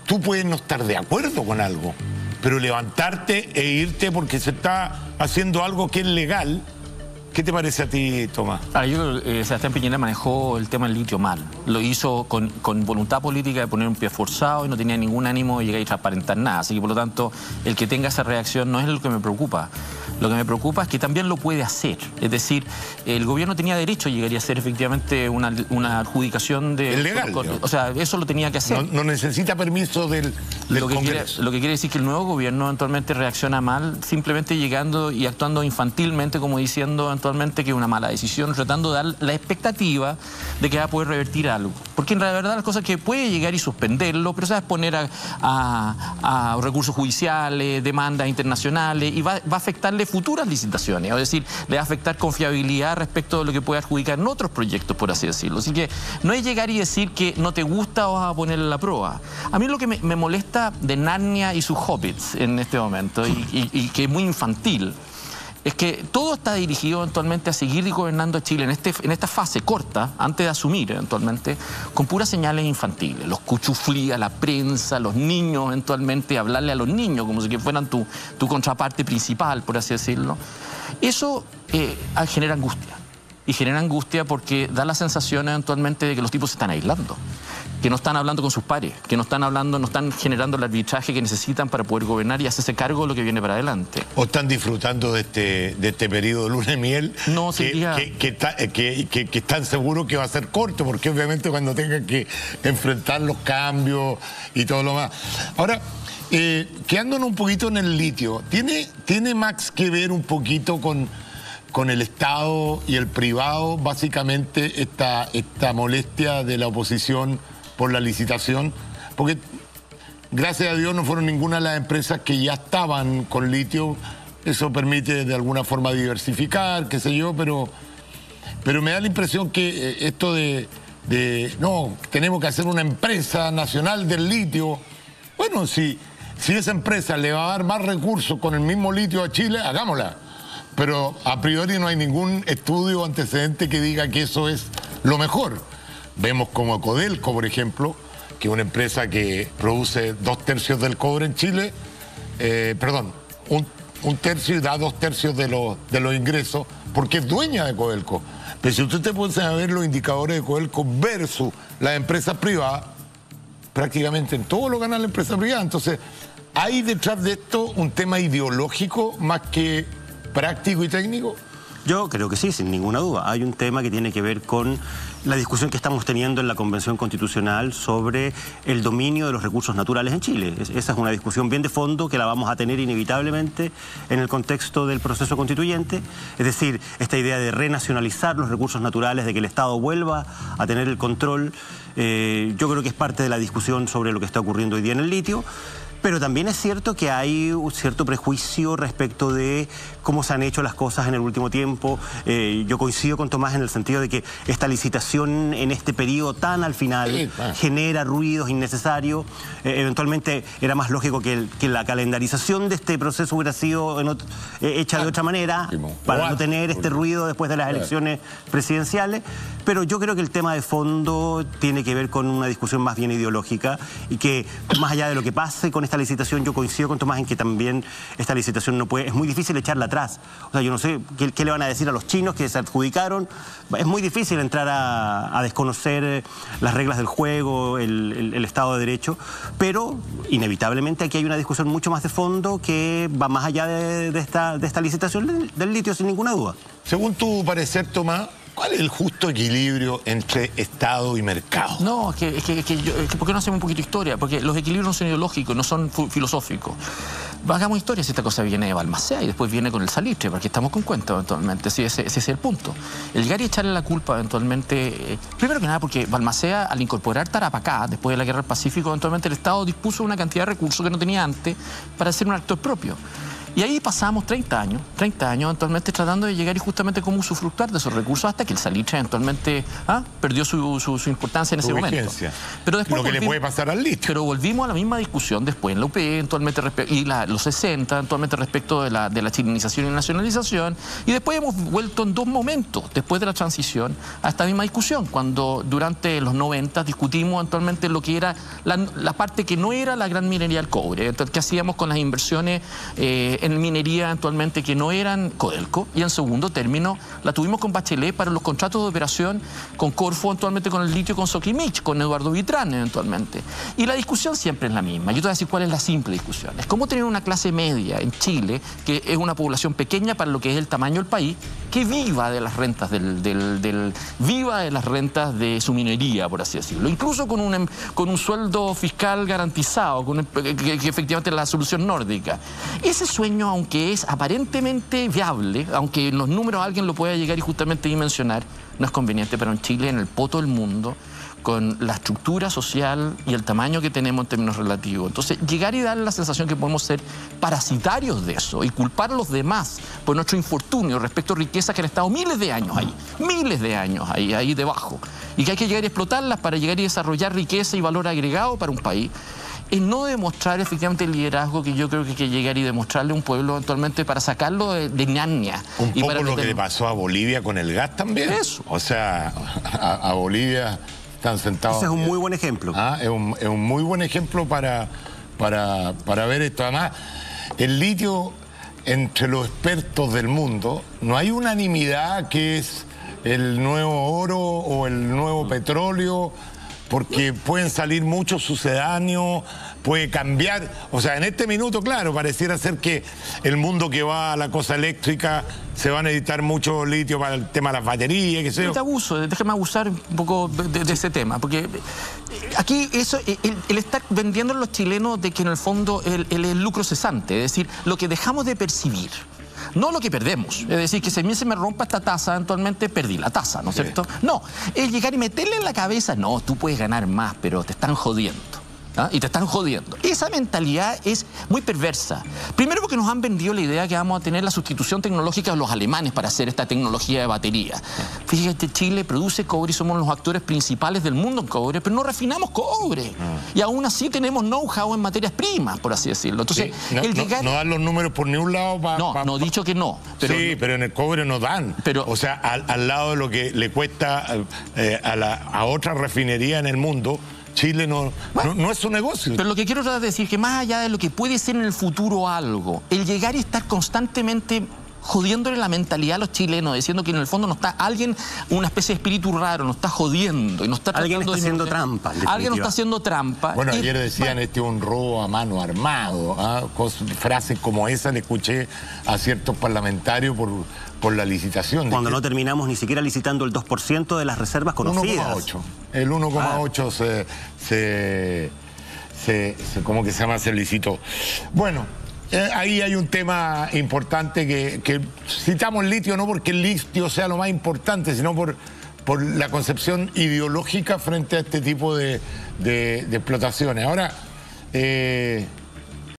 tú puedes no estar de acuerdo con algo, pero levantarte e irte porque se está haciendo algo que es legal. ¿Qué te parece a ti, Tomás? Yo creo que Sebastián Piñera manejó el tema del litio mal. Lo hizo con voluntad política de poner un pie forzado y no tenía ningún ánimo de llegar y transparentar nada. Así que, por lo tanto, el que tenga esa reacción no es lo que me preocupa. Lo que me preocupa es que también lo puede hacer. Es decir, el gobierno tenía derecho, llegaría a ser efectivamente una adjudicación de... Es legal. O sea, eso lo tenía que hacer. No necesita permiso del Congreso. Lo que quiere decir que el nuevo gobierno eventualmente reacciona mal, simplemente llegando y actuando infantilmente, como diciendo eventualmente que es una mala decisión, tratando de dar la expectativa de que va a poder revertir algo. Porque en la verdad las cosas que puede llegar y suspenderlo, pero se va a exponer a recursos judiciales, demandas internacionales, y va a afectarle futuras licitaciones, es decir, le va a afectar confiabilidad respecto de lo que puede adjudicar en otros proyectos, por así decirlo. Así que no es llegar y decir que no te gusta o vas a ponerle la prueba. A mí lo que me molesta de Narnia y sus hobbits en este momento, y que es muy infantil, es que todo está dirigido eventualmente a seguir gobernando a Chile en esta fase corta, antes de asumir eventualmente, con puras señales infantiles. Los cuchuflías, la prensa, los niños eventualmente, hablarle a los niños como si fueran tu contraparte principal, por así decirlo. Eso genera angustia. Y genera angustia porque da la sensación eventualmente de que los tipos se están aislando, que no están hablando con sus pares, que no están generando el arbitraje que necesitan para poder gobernar y hacerse cargo de lo que viene para adelante. ¿O están disfrutando de este periodo de luna de miel? No, que están seguros que va a ser corto, porque obviamente cuando tengan que enfrentar los cambios y todo lo más. Ahora, quedándonos un poquito en el litio, ¿tiene Max que ver un poquito con el Estado y el privado, básicamente esta molestia de la oposición por la licitación? Porque gracias a Dios no fueron ninguna de las empresas que ya estaban con litio. Eso permite de alguna forma diversificar, qué sé yo, pero me da la impresión que esto no, tenemos que hacer una empresa nacional del litio. Bueno, si esa empresa le va a dar más recursos con el mismo litio a Chile, hagámosla. Pero a priori no hay ningún estudio antecedente que diga que eso es lo mejor. Vemos como Codelco, por ejemplo, que es una empresa que produce 2/3 del cobre en Chile, un tercio y da 2/3 de los ingresos, porque es dueña de Codelco. Pero si usted te pone a ver los indicadores de Codelco versus las empresas privadas, prácticamente en todo lo gana la empresa privada. Entonces, ¿hay detrás de esto un tema ideológico más que práctico y técnico? Yo creo que sí, sin ninguna duda. Hay un tema que tiene que ver con la discusión que estamos teniendo en la Convención Constitucional sobre el dominio de los recursos naturales en Chile. Esa es una discusión bien de fondo que la vamos a tener inevitablemente en el contexto del proceso constituyente. Es decir, esta idea de renacionalizar los recursos naturales, de que el Estado vuelva a tener el control, yo creo que es parte de la discusión sobre lo que está ocurriendo hoy día en el litio. Pero también es cierto que hay un cierto prejuicio respecto de cómo se han hecho las cosas en el último tiempo. Yo coincido con Tomás en el sentido de que esta licitación en este periodo tan al final genera ruidos innecesarios. Eventualmente era más lógico que la calendarización de este proceso hubiera sido hecha de otra manera para no tener este ruido después de las elecciones presidenciales. Pero yo creo que el tema de fondo tiene que ver con una discusión más bien ideológica y que más allá de lo que pase con esta licitación, yo coincido con Tomás en que también esta licitación no puede, es muy difícil echarla atrás. O sea, yo no sé qué le van a decir a los chinos que se adjudicaron. Es muy difícil entrar a desconocer las reglas del juego, el Estado de Derecho, pero inevitablemente aquí hay una discusión mucho más de fondo que va más allá de esta licitación del litio, sin ninguna duda. Según tu parecer, Tomás, ¿cuál es el justo equilibrio entre Estado y mercado? No, ¿por qué no hacemos un poquito de historia? Porque los equilibrios no son ideológicos, no son filosóficos. Hagamos historia si esta cosa viene de Balmaceda y después viene con el salitre, porque estamos con cuenta eventualmente, ese es el punto. El llegar y echarle la culpa eventualmente, primero que nada porque Balmaceda al incorporar Tarapacá, después de la Guerra del Pacífico, eventualmente el Estado dispuso una cantidad de recursos que no tenía antes para hacer un actor propio. Y ahí pasamos 30 años eventualmente tratando de llegar y justamente cómo usufructuar de esos recursos hasta que el salitre eventualmente perdió su importancia en ese momento. Pero después lo que le puede pasar al litio. Pero volvimos a la misma discusión después en la UP, eventualmente y los 60, eventualmente respecto de la chilenización y nacionalización. Y después hemos vuelto en dos momentos, después de la transición, a esta misma discusión, cuando durante los 90 discutimos eventualmente lo que era la parte que no era la gran minería del cobre, entonces, qué hacíamos con las inversiones en minería eventualmente que no eran Codelco, y en segundo término la tuvimos con Bachelet para los contratos de operación con Corfo, eventualmente con el litio, con Soquimich, con Eduardo Vitrán eventualmente. Y la discusión siempre es la misma. Yo te voy a decir cuál es la simple discusión. Es cómo tener una clase media en Chile, que es una población pequeña para lo que es el tamaño del país, que viva de las rentas viva de las rentas de su minería, por así decirlo. Incluso con un sueldo fiscal garantizado, que efectivamente es la solución nórdica. Ese sueño, aunque es aparentemente viable, aunque en los números alguien lo pueda llegar y justamente dimensionar, no es conveniente para un Chile en el poto del mundo, con la estructura social y el tamaño que tenemos en términos relativos. Entonces, llegar y dar la sensación que podemos ser parasitarios de eso y culpar a los demás por nuestro infortunio respecto a riquezas que han estado miles de años ahí debajo, y que hay que llegar y explotarlas para llegar y desarrollar riqueza y valor agregado para un país, es no demostrar efectivamente el liderazgo que yo creo que hay que llegar y demostrarle a un pueblo eventualmente para sacarlo de ñaña. Un poco lo que le pasó a Bolivia con el gas también. Eso. O sea, a Bolivia están sentados. Ese es un muy buen ejemplo. Es un muy buen ejemplo para ver esto. Además, el litio, entre los expertos del mundo, no hay unanimidad que es el nuevo oro o el nuevo petróleo, porque pueden salir muchos sucedáneos, puede cambiar. O sea, en este minuto, claro, pareciera ser que el mundo que va a la cosa eléctrica se va a necesitar mucho litio para el tema de las baterías, qué sé yo. Déjame abusar un poco de ese tema, porque aquí eso, el estar vendiendo a los chilenos de que en el fondo el lucro cesante, es decir, lo que dejamos de percibir. No lo que perdemos, es decir, que si a mí se me rompa esta taza, eventualmente perdí la taza, ¿no es cierto? No, es llegar y meterle en la cabeza, no, tú puedes ganar más, pero te están jodiendo. Y te están jodiendo. Esa mentalidad es muy perversa. Primero porque nos han vendido la idea que vamos a tener la sustitución tecnológica de los alemanes para hacer esta tecnología de batería. Fíjate, Chile produce cobre y somos los actores principales del mundo en cobre, pero no refinamos cobre. Y aún así tenemos know-how en materias primas, por así decirlo. Entonces, sí, no dan los números por ningún lado. No he dicho que no. Pero, sí, pero en el cobre no dan. O sea, al lado de lo que le cuesta a otra refinería en el mundo, Chile no es su negocio. Pero lo que quiero tratar de decir es que más allá de lo que puede ser en el futuro algo, el llegar y estar constantemente jodiéndole la mentalidad a los chilenos, diciendo que en el fondo nos está alguien, una especie de espíritu raro, nos está jodiendo y nos está alguien está haciendo trampa. Alguien nos está haciendo trampa. Bueno, ayer decían este es un robo a mano armado. Frases como esa le escuché a ciertos parlamentarios por la licitación. Cuando no terminamos ni siquiera licitando el 2% de las reservas conocidas. 1,8. El 1,8 ¿cómo que se llama? Se licitó. Bueno, ahí hay un tema importante que citamos litio no porque el litio sea lo más importante, sino por la concepción ideológica frente a este tipo de explotaciones. Ahora,